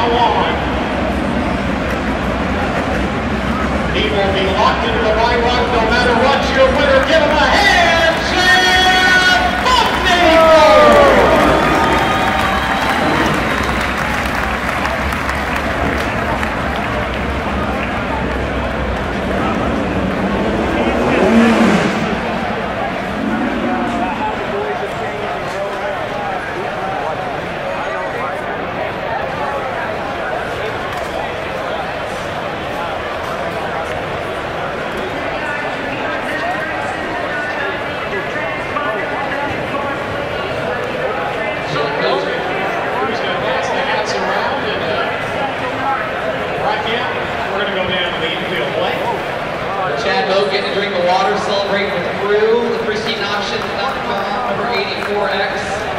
now on. People will be locked into the right rock no matter what. Your winner, give him a hand, Chad Buckney! Getting a drink of water, celebrating with the crew, the PristineAuction.com, number 84X.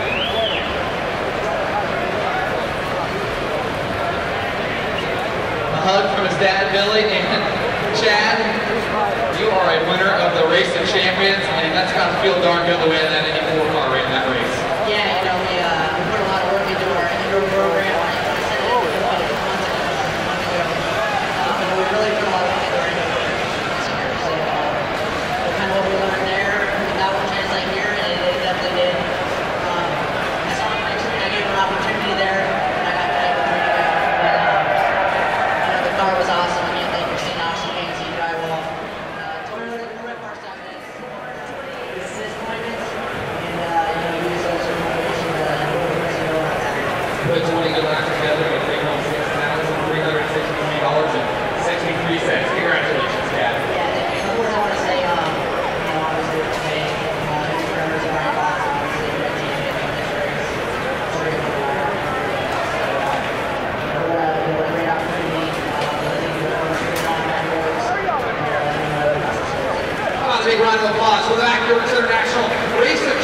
A hug from his dad, Billy, and Chad, you are a winner of the Race of Champions, and that's got to feel darn good to win that 84 car right in that race. Yeah, you know, we put a lot of work into our indoor program. I said it was a lot of content a month ago. And we really put a lot of work into our indoor program. Kind of what we learned there, that will translate here, and it definitely did. I saw him next week, I gave him an opportunity there, and I got that opportunity back. But, you know, the car was awesome. I can't thank PristineAuction, KC Drywall. Totally rip our stuff in. This is his appointments, and, you know, use those as motivation to go on that. Put 20 good laps together and take home $6,363.63. Congratulations, Dad. Yeah, thank you. Of course, I want to say, you know, obviously today, his members of my class, obviously, red team in this race. What a great opportunity. Thank you for on that race. Come on, big round of applause for the Acura International Race